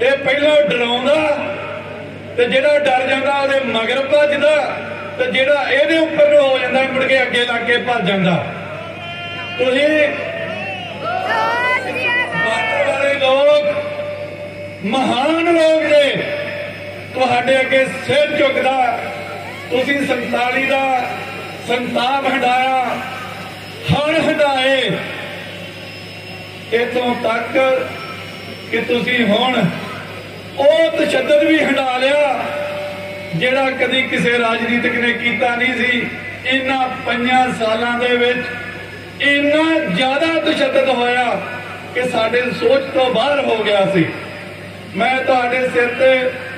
ये पहला डराउंदा ते जेड़ा डर जांदा ओहदे मगर भजदा ते जेड़ा इहदे उपर हो जांदा मुड़ के अगे लग के भज जांदा। तुसीं बार्डर वाले लोग महान लोग ने तुहाडे अगे सिर झुकदा। तुसीं 47 दा संताप हंडाया, हड़ हंडाए, इतों तक कि तुसीं हुण ਉਹ तशद्दद भी हंडा लिया ਜਿਹੜਾ कदी किसी राजनीतिक ने किया नहीं सी। इन्हां 5 सालां दे विच इन्ना ज़्यादा तशद्दद होया कि साडे सोच तो बाहर हो गया सी। मैं तुहाडे सिर ते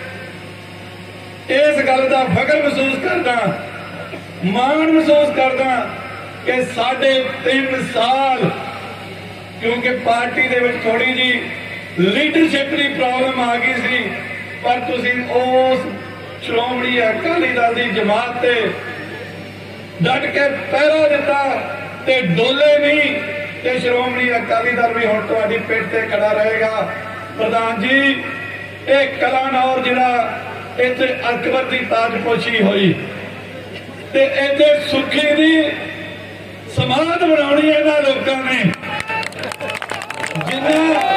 इस गल दा फख्र महसूस करदा, माण महसूस करदा कि 3.5 साल, क्योंकि पार्टी दे विच थोड़ी जी लीडरशिप की प्रॉब्लम आ गई सी, पर तुसीं उस श्रोमणी अकाली दल की जमात ते डट के पहरा दिता ते डोले नहीं, ते श्रोमणी अकाली दल भी हुण तुहाडी पिठ ते खड़ा रहेगा। प्रधान जी, एक कलानौर जिहड़ा इत्थे अकबर की ताजपोशी हुई ते इत्थे सुखी दी समाध बनाउणी इन्हां लोकां ने जिन्हां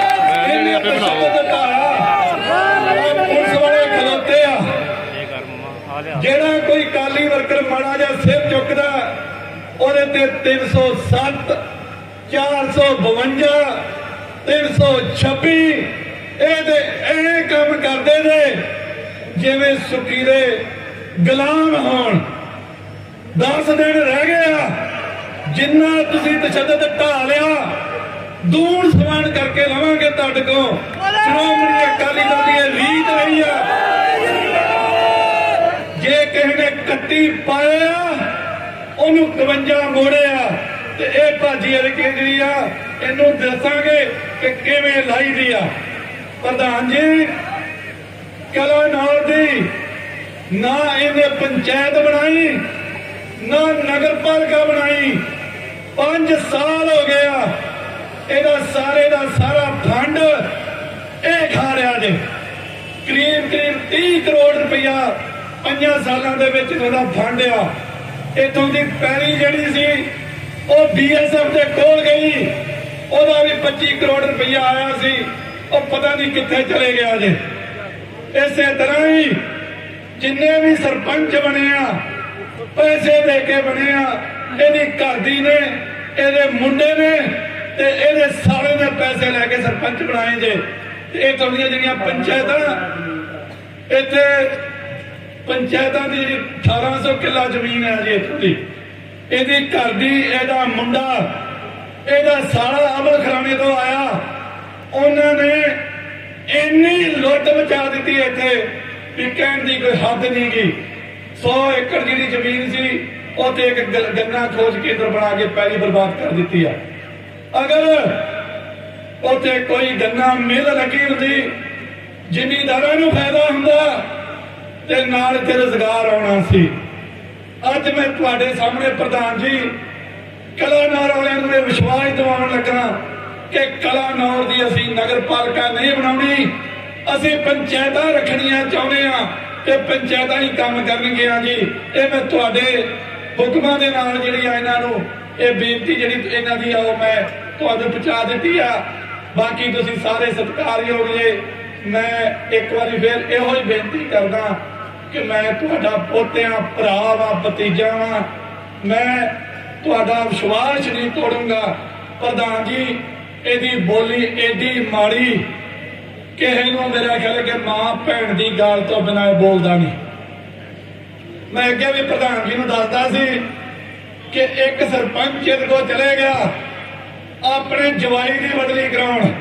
पुलिस वाले खलोते जेड़ा कोई काली वर्कर माड़ा जा सिर चुकदा ओहदे ते 307 452 326 ए काम करते ने जिवें सुखी दे गुलाम होण। 10 दिन रह गया, जिन्ना तुसीं तशद्दद ढा लिया दूर समान करके लवांगे तुहाडे को। श्रोमणी अकाली दल की रीत रही है, जे किसी ने कट्टी पाया ओनू 52 मोड़िया ते ये भाजी हल्के जी आ, इनू दसांगे कि किवें लाई दी आ। प्रधान जी, कलानौर दी ना इन्हें पंचायत बनाई ना नगर पालिका बनाई, 5 साल हो गया ਇਹਦਾ ਸਾਰੇ ਦਾ ਸਾਰਾ ਫੰਡ ਇਹ ਖਾ ਰਿਹਾ ਜੇ। ਕਰੀਬ 30 ਕਰੋੜ ਰੁਪਇਆ 5 ਸਾਲਾਂ ਦੇ ਵਿੱਚ ਇਹਦਾ ਫੰਡ ਆ। ਇਥੋਂ ਦੀ ਪੈਲੀ ਜਿਹੜੀ ਸੀ ਉਹ BSF ਦੇ ਕੋਲ ਗਈ, ਉਹਦਾ ਵੀ 25 ਕਰੋੜ ਰੁਪਇਆ ਆਇਆ ਸੀ, ਉਹ ਪਤਾ ਨਹੀਂ ਕਿੱਥੇ ਚਲੇ ਗਿਆ ਜੇ। ਇਸੇ ਤਰ੍ਹਾਂ ਹੀ ਜਿੰਨੇ ਵੀ ਸਰਪੰਚ ਬਣੇ ਆ ਪੈਸੇ ਦੇ ਕੇ ਬਣੇ ਆ, ਇਹਦੀ ਘਰ ਦੀ ਨੇ, ਇਹਦੇ ਮੁੰਡੇ ਨੇ ते इहदे सारे ने पैसे लैके सरपंच बनाए जे। इत्थों दी जिहड़ियां पंचायतां, इत्थे पंचायतां दी 1800 किला जमीन है जी इत्थों दी, इहदी घर दी, इहदा मुंडा, इहदा सारा अमल खराने तो आया। उन्होंने इन्नी लुट मचा दी इत्थे भी कहण दी कोई हद नहीं गी। 100 एकड़ जिहड़ी जमीन सी उत्थे एक गन्ना खोज केंद्र बना के पैली बर्बाद कर दी है। अगर उत्थे कोई गन्ना मिल लगी होंदी, जिमींदारां नूं फायदा हुंदा ते नाल इत्थे रोजगार आउणा सी। अज मैं तुहाडे सामने प्रधान जी कलानौर वालिआं नूं विश्वास दिवाउण लगा कि कलानौर दी असीं नगर पालिका नहीं बनाउणी, असीं पंचायतां रखणीआं चाहुंदे आ ते पंचायतां ही काम करनगीआं जी। ये मैं तुहाडे हुकमां दे नाल जिहड़ी इन्हां नूं ये बेनती जी इन्हों की आओ मैं तुहानूं पहुँचा दी आ। बाकी तुसीं सारे सत्कारयोग जे। मैं एक बार फिर इहो ही बेनती करदा कि मैं तुहाडा पोतिया भरा वा भतीजा वा, मैं तुहाडा विश्वास नहीं तोड़ूंगा। प्रधान जी, इहदी बोली एडी माड़ी किसी नूं मेरा ख्याल कि मां भैन की गाल तो बिना बोलता नहीं। मैं अगे भी प्रधान जी नूं दसदा सी कि एक सरपंच इहदे कोल चले गया अपने जवाई की बदली कराउण।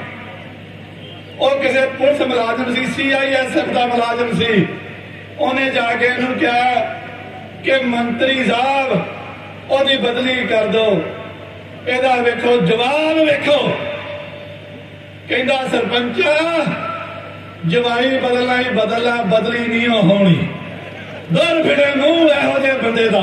वो किसी पुलिस मुलाजम सी, CISF का मुलाजम सी, उन्हें जाके इन्हूं कहा कि मंत्री साहब ओदी बदली कर दो। इहदा वेखो जवाब, वेखो कहंदा सरपंचा जवाई बदलना ही बदलना, बदली नहीं होनी। दर फिरे मूंह इहो जिहे बंदे दा,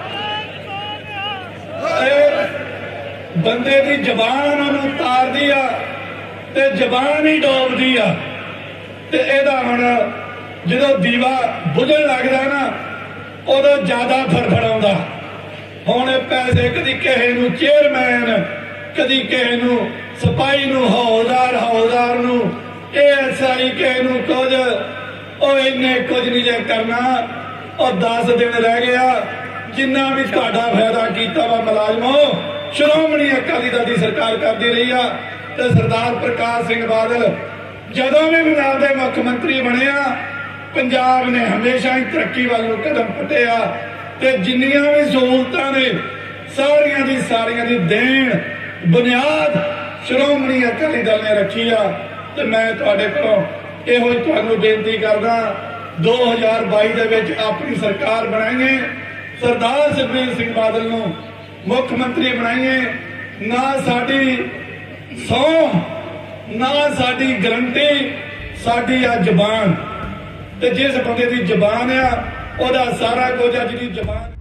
बंदे की जबान उन्होंने तार दी आ ते जबान ही डोब दी आ। ਤੇ ਇਹਦਾ ਹੁਣ ਜਦੋਂ ਦੀਵਾ ਬੁਝਣ ਲੱਗਦਾ ਨਾ ਉਦੋਂ ਜ਼ਿਆਦਾ ਫੜਫੜਾਉਂਦਾ। ਹੁਣ ਇਹ ਪੈਸੇ ਕਦੀ ਕਿਸੇ ਨੂੰ ਚੇਅਰਮੈਨ, ਕਦੀ ਕਿਸੇ ਨੂੰ ਸਿਪਾਹੀ ਨੂੰ, ਹੌਲਦਾਰ ਨੂੰ, ASI ਕਿਸੇ ਨੂੰ ਕੁਝ, ਉਹ ਇੰਨੇ ਕੁਝ ਨਹੀਂ ਜੇ ਕਰਨਾ। ਉਹ 10 ਦਿਨ ਰਹਿ ਗਿਆ, ਜਿੰਨਾ ਵੀ ਤੁਹਾਡਾ ਫਾਇਦਾ ਕੀਤਾ ਵਾ ਮੁਲਾਜ਼ਮੋ, ਸ਼੍ਰੋਮਣੀ ਅਕਾਲੀ ਦਲ ਦੀ ਸਰਕਾਰ ਕਰਦੀ ਰਹੀ ਆ। ਤੇ ਸਰਦਾਰ ਪ੍ਰਕਾਸ਼ ਸਿੰਘ ਬਾਦਲ ਜਦੋਂ ਵੀ ਪੰਜਾਬ ਦੇ ਮੁੱਖ ਮੰਤਰੀ ਬਣਿਆ, ਪੰਜਾਬ ਨੇ ਹਮੇਸ਼ਾ ਹੀ ਤਰੱਕੀ ਵੱਲ ਨੂੰ ਕਦਮ ਪੁੱਟਿਆ ਤੇ ਜਿੰਨੀਆਂ ਵੀ ਸਹੂਲਤਾਂ ਨੇ ਸਾਰੀਆਂ ਦੀ ਦੇਣ ਬੁਨਿਆਦ ਸ਼੍ਰੋਮਣੀ ਅਕਾਲੀ ਦਲ ਨੇ ਰੱਖੀ ਆ। ਤੇ ਮੈਂ ਤੁਹਾਡੇ ਕੋਲੋਂ ਇਹੋ ਹੀ ਤੁਹਾਨੂੰ ਬੇਨਤੀ ਕਰਦਾ, 2022 ਦੇ ਵਿੱਚ ਆਪਣੀ ਸਰਕਾਰ ਬਣਾਈਏ, ਸਰਦਾਰ ਸੁਖਬੀਰ ਸਿੰਘ ਬਾਦਲ ਨੂੰ ਮੁੱਖ ਮੰਤਰੀ ਬਣਾਈਏ। ਨਾ ਸਾਡੀ ਸਹੁੰ, ਨਾ ਸਾਡੀ ਗਰੰਟੀ, ਸਾਡੀ ਆ ਜ਼ਬਾਨ। ਤੇ ਜਿਸ ਬੰਦੇ ਦੀ ਜ਼ਬਾਨ ਆ ਉਹਦਾ ਸਾਰਾ ਕੁਝ, ਅੱਜ ਦੀ ਜ਼ਬਾਨ